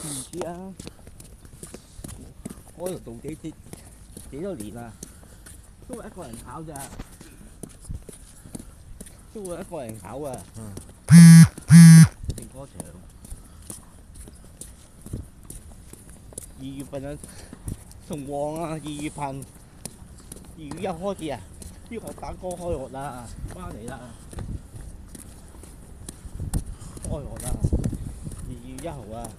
知啊，我喺度做幾多年啦，都係一個人考咋，都會一個人考啊。停歌場2月份啊，仲旺啊！2月1開始啊，啲學生哥開學啦，翻嚟啦，開學啦！2月1號啊，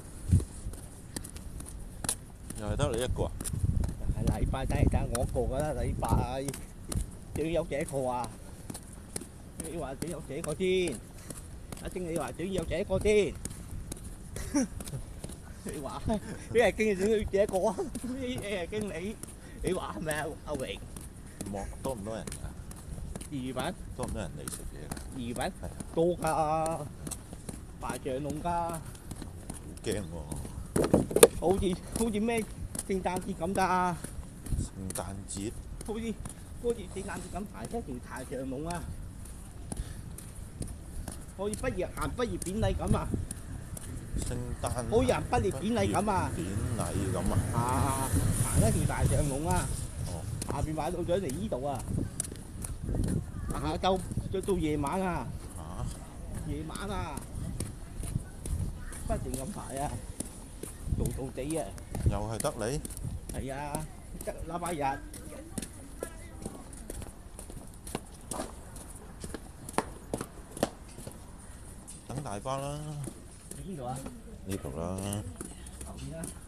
又係得你一個啊？ 係禮拜真係得我一個㗎啦，禮拜仲有幾個啊？你話仲有幾個先？阿經理話仲有幾個先？你話你係經理仲要幾個啊？你係經理，你話係咪啊？阿榮多唔多人㗎 ？2月份多唔多人嚟食嘢㗎？ 2月份係啊， 多㗎，排長龍㗎， 好驚喎！ 好似咩聖誕節咁㗎， 聖誕節好似聖誕節咁排一條大長龍啊！好似行畢業典禮咁啊！ 聖誕好似行畢業典禮咁啊！ 典禮咁啊！ 啊，行一條大長龍啊！ 哦， 下邊買到咗嚟依度啊！下晝到夜晚啊！夜晚啊！不停咁排啊！做地啊！ 又係得你？ 係啊，得禮拜日。 等大巴啦！ 邊度啊？ 呢度啦。 後邊啊！